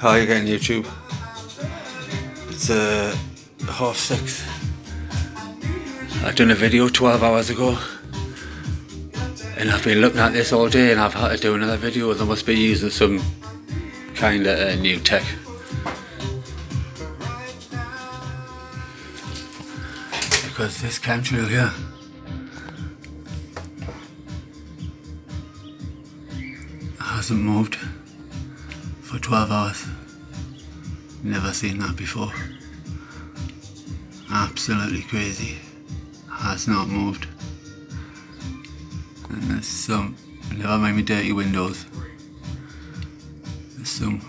Hi again, YouTube. It's 6:30. I've done a video 12 hours ago and I've been looking at this all day and I've had to do another video. They must be using some kind of new tech. Because this chemtrail here hasn't moved for 12 hours. Never seen that before. Absolutely crazy. Has not moved. And there's some, never mind me dirty windows, there's some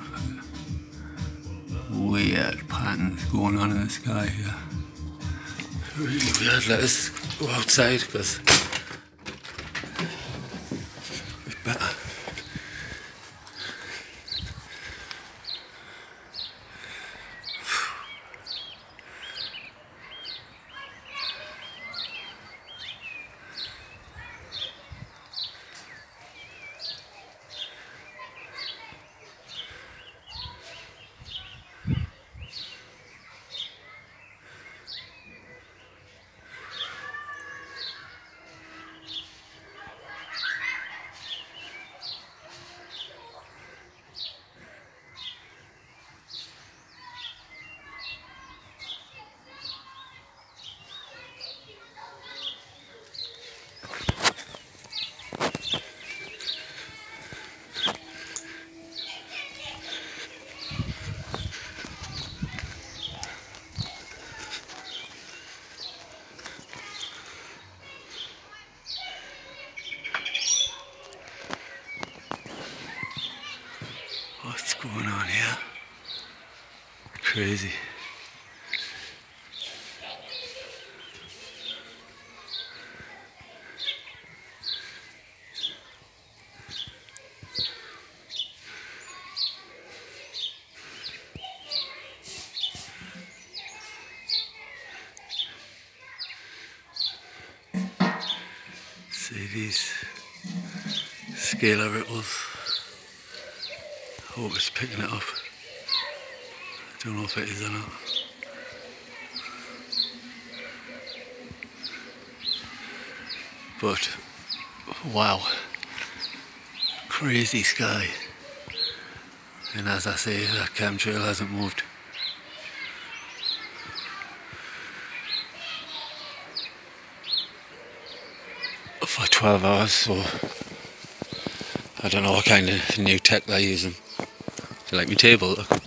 weird patterns going on in the sky here. Really weird. Let us go outside because it's better. What's going on here? Crazy. See these scalar ripples. Hope it's picking it up. I don't know if it is or not. But wow, crazy sky. And as I say, that chemtrail hasn't moved. For 12 hours, so I don't know what kind of new tech they're using. Do you like my table? Look.